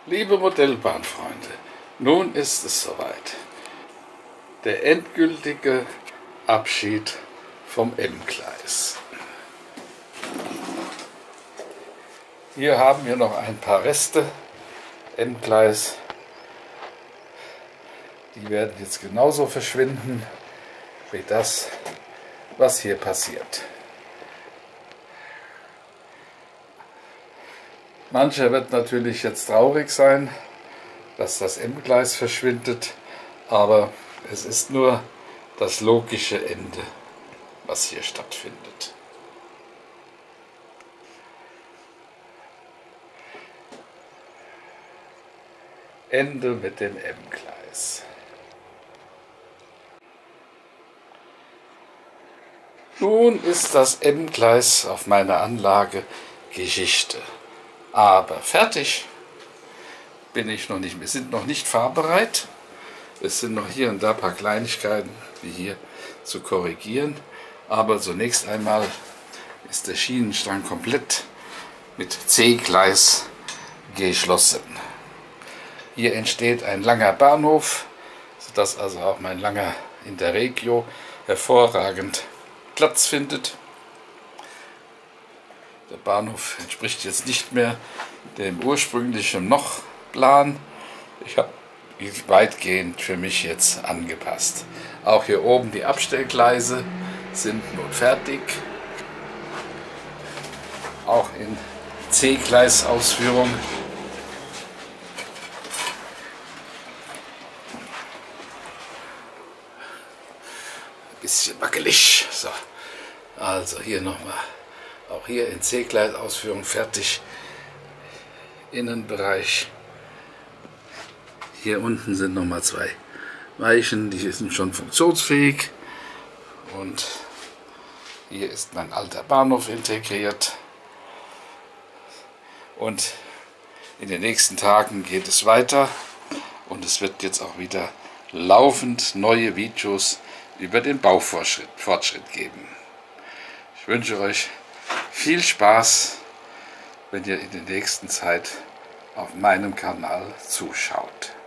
Liebe Modellbahnfreunde, nun ist es soweit. Der endgültige Abschied vom M-Gleis. Hier haben wir noch ein paar Reste M-Gleis. Die werden jetzt genauso verschwinden wie das, was hier passiert. Mancher wird natürlich jetzt traurig sein, dass das M-Gleis verschwindet, aber es ist nur das logische Ende, was hier stattfindet. Ende mit dem M-Gleis. Nun ist das M-Gleis auf meiner Anlage Geschichte. Aber fertig bin ich noch nicht. Wir sind noch nicht fahrbereit. Es sind noch hier und da ein paar Kleinigkeiten, wie hier, zu korrigieren. Aber zunächst einmal ist der Schienenstrang komplett mit C-Gleis geschlossen. Hier entsteht ein langer Bahnhof, sodass also auch mein langer Interregio hervorragend Platz findet. Der Bahnhof entspricht jetzt nicht mehr dem ursprünglichen Noch-Plan. Ich habe ihn weitgehend für mich jetzt angepasst. Auch hier oben die Abstellgleise sind nun fertig. Auch in C-Gleis-Ausführung. Ein bisschen wackelig. So. Also hier nochmal. Auch hier in C-Gleis-Ausführung fertig. Innenbereich. Hier unten sind nochmal zwei Weichen, die sind schon funktionsfähig. Und hier ist mein alter Bahnhof integriert. Und in den nächsten Tagen geht es weiter. Und es wird jetzt auch wieder laufend neue Videos über den Baufortschritt geben. Ich wünsche euch viel Spaß, wenn ihr in der nächsten Zeit auf meinem Kanal zuschaut.